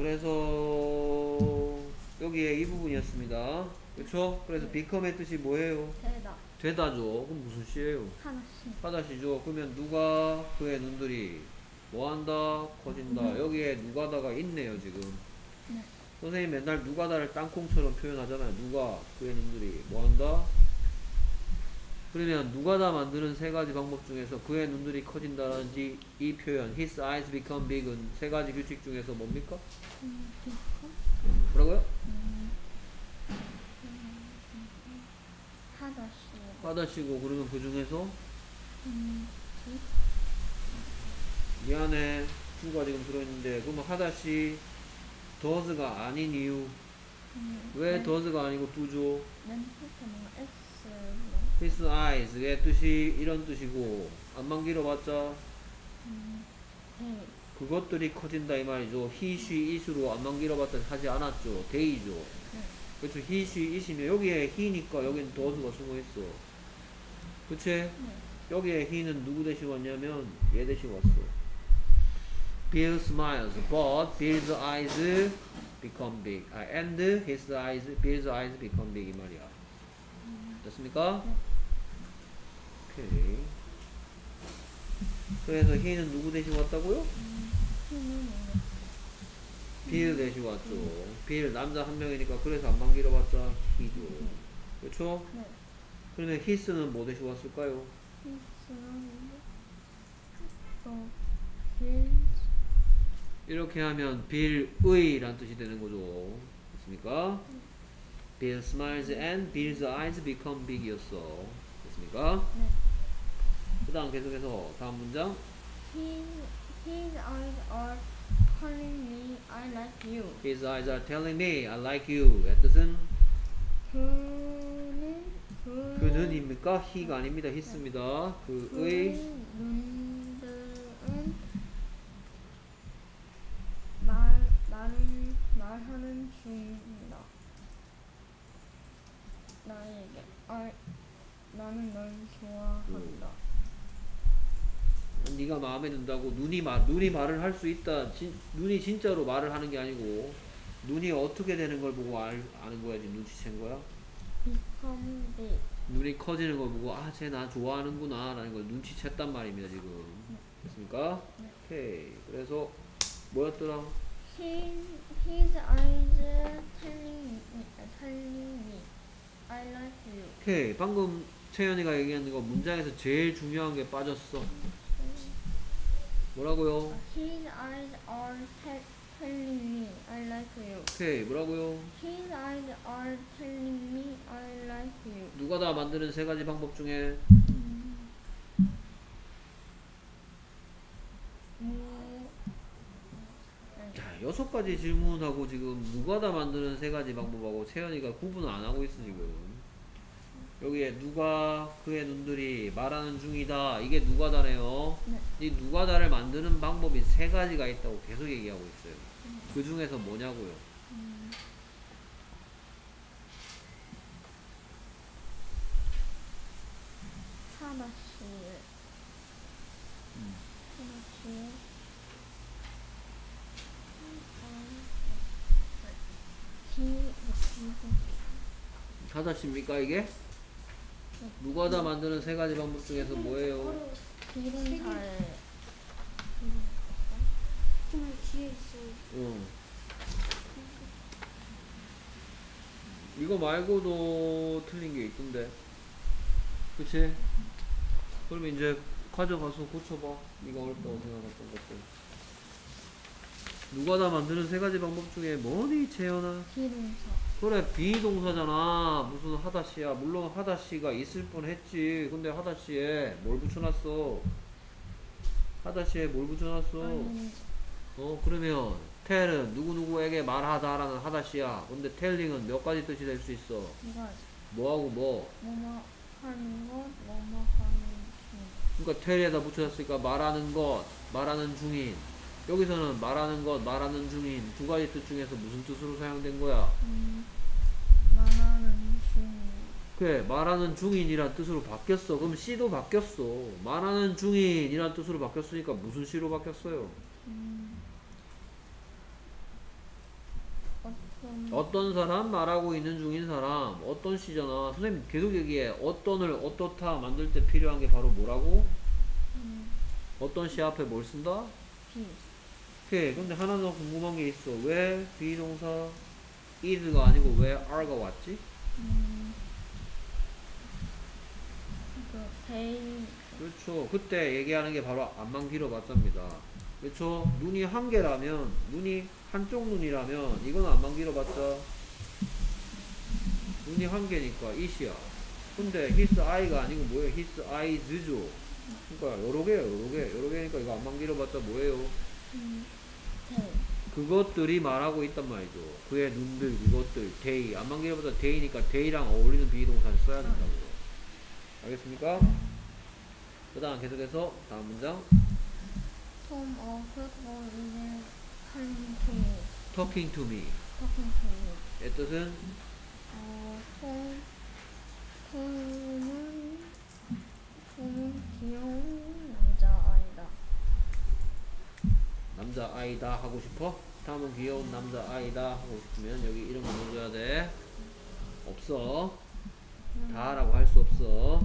그래서 여기에 이 부분이었습니다. 그렇죠? 그래서 네. become의 뜻이 뭐예요? 되다. 되다죠. 그럼 무슨 시예요? 하나씩. 하다시죠. 그러면 누가 그의 눈들이 뭐한다? 커진다. 여기에 누가다가 있네요 지금. 네. 선생님 맨날 누가다를 땅콩처럼 표현하잖아요. 누가 그의 눈들이 뭐한다? 그러면 누가다 만드는 세 가지 방법 중에서 그의 눈들이 커진다는 이 표현 His eyes become big은 세 가지 규칙 중에서 뭡니까? 비커? 뭐라고요? 하다시. 하다시고 그러면 그 중에서 비. 미안해 주가 지금 들어있는데 그러면 하다시 does가 아닌 이유 왜 does가 아니고 do죠? 맨 끝에 뭔가 X로. His eyes의 뜻이 이런 뜻이고 안만 길어봤자 네. 그것들이 커진다 이 말이죠. he, she, it으로 안만 길어봤자 하지 않았죠. they죠. 네. 그렇죠. he, she, it이면 여기에 he니까 여기는 does가 숨어있어. 그치? 네. 여기에 he는 누구 대신 왔냐면 얘 대신 왔어. Bill smiles, but Bill's eyes become big. And his eyes, Bill's eyes become big 이 말이야. 됐습니까? 네. 오케이. 그래서 he는 누구 대신 왔다고요? 빌 대신 왔죠. 빌 남자 한 명이니까 그래서 안만 길어봤자 he죠. 그렇죠? 네. 그러면 his는 뭐 대신 왔을까요? 이렇게 하면 빌의 란 뜻이 되는 거죠. 됐습니까? Bill smiles and Bill's eyes become big 이었어. 됐습니까? 네. 그 다음 계속해서 다음 문장. His eyes are telling me I like you. His eyes are telling me I like you. 의 뜻은 그는입니까? he가 아닙니다. his입니다. 그의 눈들은 말하는 중이다. 나에게 나는 널 좋아한다. 네가 마음에 든다고 눈이 말을 할 수 있다. 눈이 진짜로 말을 하는 게 아니고 눈이 어떻게 되는 걸 보고 아는 거야. 지금 눈치챈 거야. Become big. 눈이 커지는 걸 보고 아, 쟤 나 좋아하는구나 라는 걸 눈치챘단 말입니다. 지금. 됐습니까? 네. 오케이. 그래서 뭐였더라? His eyes telling me I like you. 오케이. 방금 채연이가 얘기하는 거 문장에서 제일 중요한 게 빠졌어. 뭐라고요? His eyes are telling me I like you. 오케이. 뭐라고요? His eyes are telling me I like you. 누가 다 만드는 세 가지 방법 중에 자, 6가지 질문하고 지금 누가 다 만드는 세 가지 방법하고 채연이가 구분을 안 하고 있어 지금. 여기에 누가 그의 눈들이 말하는 중이다. 이게 누가다네요. 네. 이 누가다를 만드는 방법이 세 가지가 있다고 계속 얘기하고 있어요. 그 중에서 뭐냐고요? 하나씩. 하다십니까 이게? 누가다 만드는 세 가지 방법 중에서 뭐예요? 기름살. 정말 뒤에 있어요. 응. 이거 말고도 틀린 게 있던데. 그치? 그러면 이제 가져가서 고쳐봐. 네가 어렵다고 생각했던 것들. 누가 다 만드는 세 가지 방법 중에 뭐니 채연아? 기름살. 그래 비동사잖아. 무슨 하다시야. 물론 하다시가 있을 뻔했지. 근데 하다시에 뭘 붙여놨어? 하다시에 뭘 붙여놨어? 아니, 그러면 tell은 누구누구에게 말하다라는 하다시야. 근데 telling은 몇 가지 뜻이 될 수 있어? 이걸 뭐하고 뭐? 뭐뭐 하는 것, 뭐뭐 하는 중. 그러니까 tell에다 붙여놨으니까 말하는 것, 말하는 중인. 여기서는 말하는 것, 말하는 중인 두 가지 뜻 중에서 무슨 뜻으로 사용된 거야? 말하는 중. 그래, 말하는 중인이란 뜻으로 바뀌었어. 그럼 C도 바뀌었어. 말하는 중인이란 뜻으로 바뀌었으니까 무슨 C로 바뀌었어요? 어떤 사람 말하고 있는 중인 사람 어떤 시잖아. 선생님 계속 얘기해. 어떤을 어떻다 만들 때 필요한 게 바로 뭐라고? 어떤 시 앞에 뭘 쓴다? be. 오케이. 근데 하나 더 궁금한 게 있어. 왜 비동사 is가 아니고 왜 are가 왔지? they. 그렇죠. 그때 얘기하는 게 바로 앞만 길어봤답니다. 그렇죠. 눈이 한 개라면 눈이 한쪽 눈이라면 이건 앞만 길어봤자 눈이 한 개니까 it이야. 근데 his eye가 아니고 뭐예요? his eyes죠. 그러니까 여러 개예요. 여러 개니까 이거 앞만 길어봤자 뭐예요? they. 그것들이 말하고 있단 말이죠. 그의 눈들, 그것들, they. 앞만 길어봤자 they니까 they랑 어울리는 비동사를 써야 된다고. 알겠습니까? 그 다음 계속해서 다음 문장. Tom or football is talking to me. talking to me. talking to me. 의 뜻은 톰은 귀여운 남자아이다. 남자아이다 하고 싶어? 다음은 귀여운 남자아이다 하고 싶으면 여기 이런 거 넣어줘야 돼. 없어. 다 라고 할 수 없어.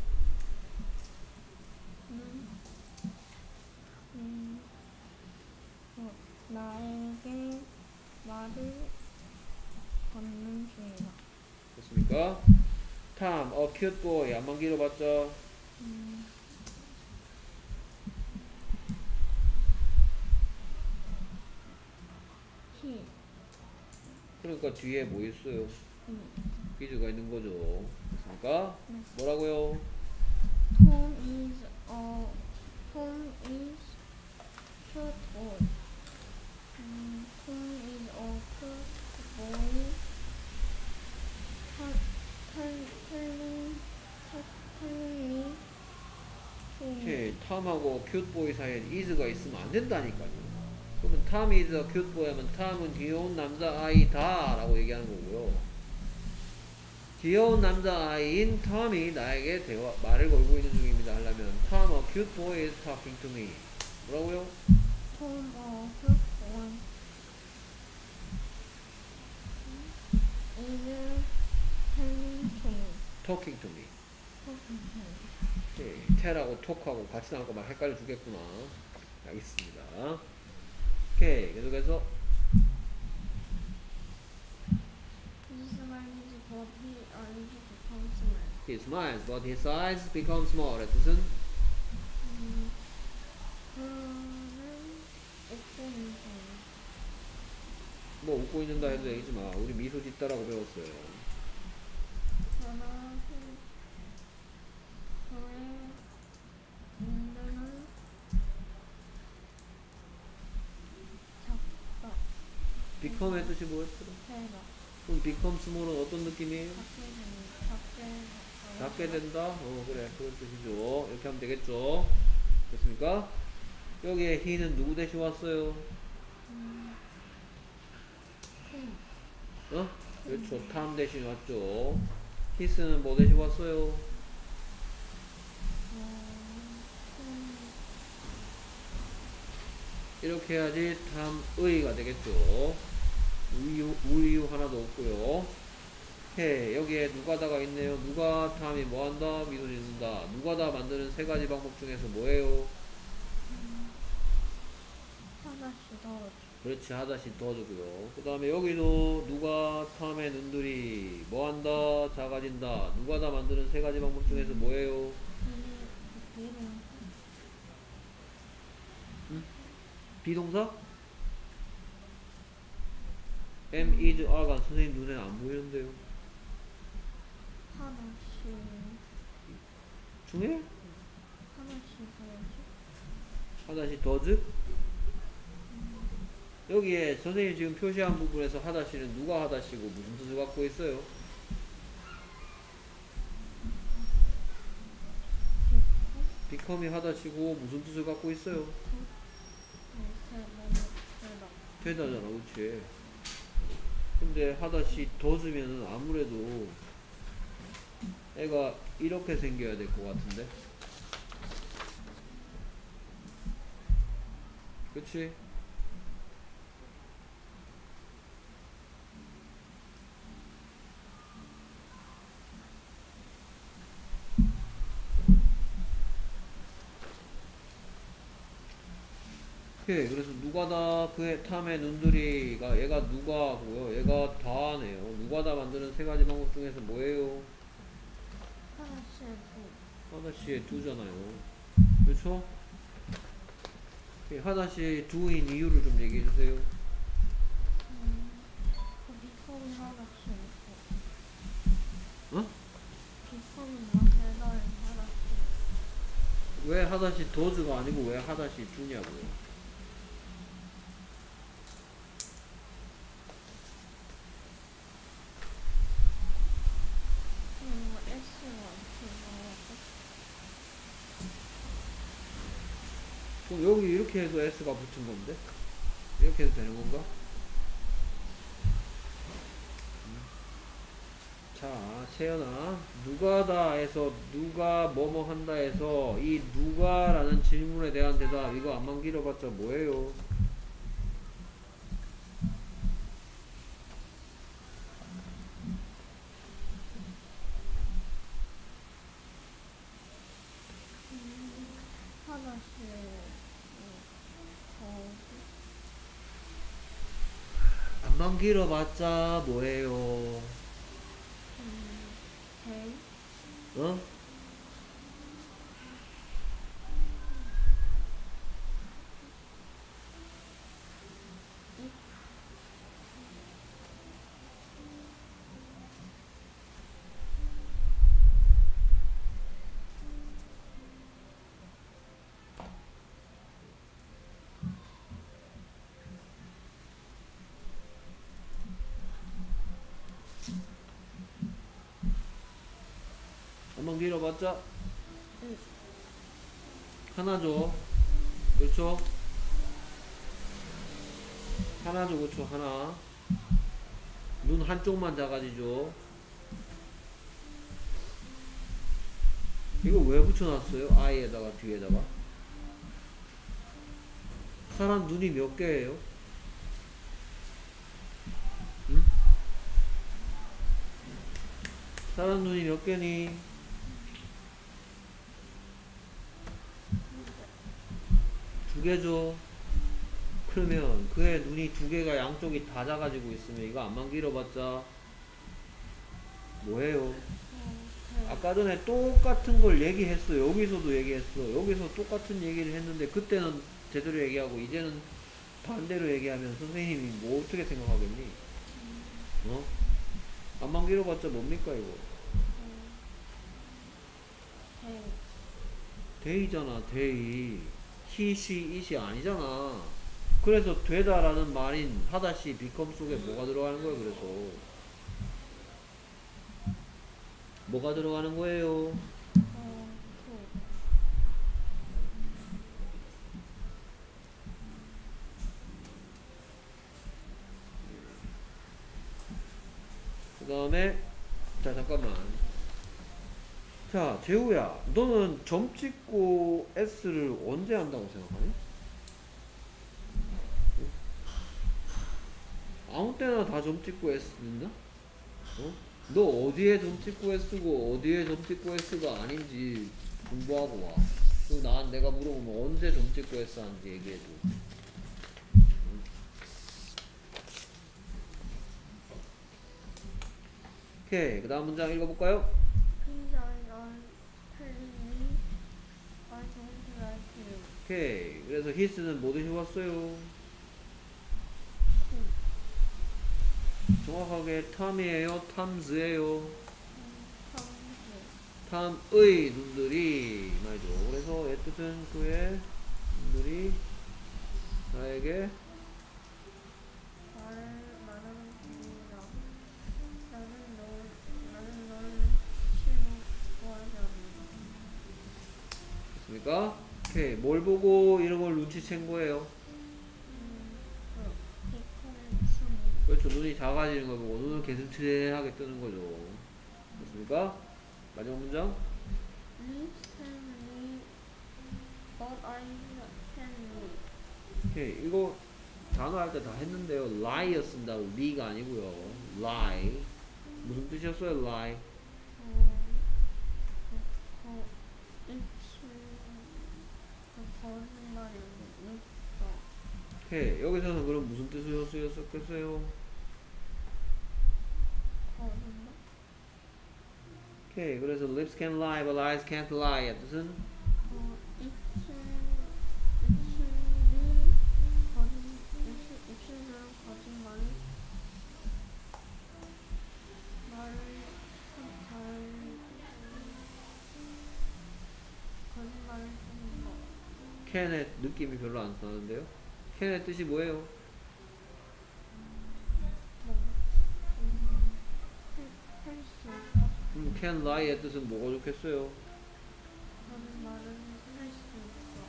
나에게 말을 걷는 중이다. 됐습니까? Tom, a cute boy. 안만 길어봤죠? He. 그러니까 뒤에 뭐 있어요? 비즈가 있는 거죠. 됐습니까? 뭐라고요? Tom is cute boy. Tom is a cute boy. telling me to 오케이. 탐하고 큐트보이 사이에 is가 있으면 안 된다니까요. 그러면 Tom is a cute boy 하면 탐은 귀여운 남자아이다 라고 얘기하는 거고요. 귀여운 남자아이인 톰이 나에게 말을 걸고 있는 중입니다 하려면 Tom, a cute boy is talking to me. 뭐라고요? Tom a cute boy is telling to me. talking to me. talking to me. 오케이. tell하고 talk하고 같이 나올 거 막 헷갈려 주겠구나. 알겠습니다. 오케이. 계속해서 He smiles, but his eyes become he smiles but his eyes become small. small. 의 뜻은 그는 웃고 있는 중이다. 뭐 웃고 있는다 해도 되지 마. 우리 미소 짓다라고 배웠어요. 그러나 그의 눈들은 작다. become의 뜻이 뭐였더라? 대다. 그럼 become small은 어떤 느낌이에요? 작게 작게 된다? 그래. 그런 뜻이죠. 이렇게 하면 되겠죠. 됐습니까? 여기에 he는 누구 대신 왔어요? 그렇죠. 탐 대신 왔죠. his는 뭐 대신 왔어요? 이렇게 해야지 탐의가 되겠죠. 우유 하나도 없고요. 해 여기에 누가다가 있네요. 누가 탐이 뭐한다? 미소 짓는다. 누가다 만드는 세 가지 방법 중에서 뭐예요? 하나씩 더 그렇지. 하다시 도와주고요. 그 다음에 여기도 누가 탐의 눈들이 뭐한다? 작아진다. 누가다 만드는 세 가지 방법 중에서 뭐예요? 비동사? am, is, are가 선생님 눈에 안 보이는데요. 하나씩 중에? 해야지. 하다시 does? 여기에 선생님 지금 표시한 부분에서 하다시는 누가 하다시고 무슨 뜻을 갖고 있어요? become이 하다시고 무슨 뜻을 갖고 있어요? 되다잖아. 그렇지. 근데 하다시 does면은 아무래도 애가 이렇게 생겨야 될 것 같은데. 그치? 오케이. 그래서 누가 다 그의 탐의 눈들이가 얘가 누가고요. 얘가 다네요. 누가 다 만드는 세 가지 방법 중에서 뭐예요? 하나씩 하나씩 두잖아요. 그렇죠? 오케이. 하나씩 두인 이유를 좀 얘기해 주세요. 그 비법이 하나씩 어? 비법이 대단히 하나씩 왜 하다시 더즈가 아니고 왜 하다시 주냐고요? 그리고 S가 그럼 여기 이렇게 해도 S가 붙은 건데? 이렇게 해도 되는 건가? 자, 채연아, 누가다에서 누가 뭐뭐 한다에서 이 누가라는 질문에 대한 대답 이거 안만 길어봤자 뭐예요? 하나씩 안만 길어봤자 뭐예요? 대 어? 안만 길어봤자 하나죠. 그렇죠? 하나죠. 그렇죠. 하나. 눈 한쪽만 작아지죠. 이거 왜 붙여놨어요? 아이에다가 뒤에다가. 사람 눈이 몇 개예요? 응? 사람 눈이 몇 개니? 두 개죠. 그러면 그의 눈이 두 개가 양쪽이 다 작아지고 있으면 이거 안만 길어봤자 뭐예요? 아까 전에 똑같은 걸 얘기했어. 여기서도 얘기했어. 여기서 똑같은 얘기를 했는데 그때는 제대로 얘기하고 이제는 반대로 얘기하면 선생님이 뭐 어떻게 생각하겠니? 어? 안만 길어봤자 뭡니까 이거? 데이잖아. 데이. he, she, it이 아니잖아. 그래서 되다라는 말인 하다시 become 속에 뭐가 들어가는 거야? 그래서 뭐가 들어가는 거예요? 그 다음에 자 잠깐만. 자 재우야, 너는 점 찍고 S를 언제 한다고 생각하니? 아무 때나 다 점 찍고 S 있나? 어? 너 어디에 점 찍고 S고 어디에 점 찍고 S가 아닌지 공부하고 와. 그리고 내가 물어보면 언제 점 찍고 S 하는지 얘기해줘. 오케이. 그 다음 문장 읽어볼까요? These are telling me I don't like you. 오케이. 그래서 his는 뭐 드셔봤어요? 정확하게 탐이에요? 탐즈예요? 탐의 눈들이 말이죠. 그래서 얘 뜻은 그의 눈들이 나에게 나를 말하는 중이라 나는 널 싫어하지 않는다. 됐습니까? 오케이. 뭘 보고 이런 걸 눈치챈 거예요? 그렇죠. 눈이 작아지는 걸 보고 눈을 개슴츠레하게 뜨는 거죠. 됐습니까? 마지막 문장. Please tell me what I can do. 오케이. 이거 단어 할 때 다 했는데요. lie였습니다. lie가 아니고요. lie. 무슨 뜻이었어요? lie. 거짓말이 있다. 오케이. 여기서는 그럼 무슨 뜻으로 쓰였었겠어요? 거짓말. 오케이. 그래서 lips can lie, but eyes can't lie. 뜻은 입술은 거짓말을 말을 거짓말을 하는 거. can의 느낌이 별로 안 나는데요. can의 뜻이 뭐예요? 할수 can lie의 뜻은 뭐가 좋겠어요? 거짓말은 할 수 있어.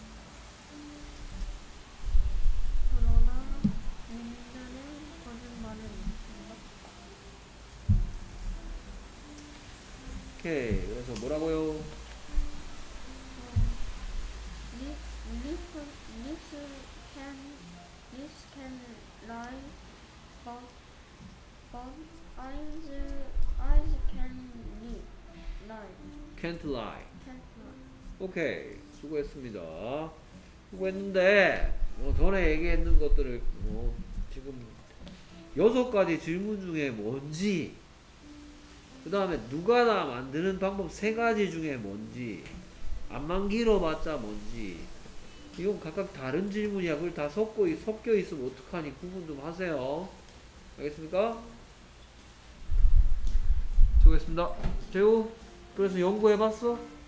그러나 문제는 거짓말을 못한다. 오케이. 그래서 뭐라고요? Lips can lie, but eyes can lie. can't lie. Can't lie. 오케이. 수고했습니다. 수고했는데 전에 얘기했는 것들을 지금 6가지 질문 중에 뭔지, 그 다음에 누가나 만드는 방법 3가지 중에 뭔지, 안만 길어봤자 뭔지, 이건 각각 다른 질문이야. 그걸 다 섞여 있으면 어떡하니? 구분 좀 하세요. 알겠습니까? 수고했습니다. 재우, 그래서 연구해봤어?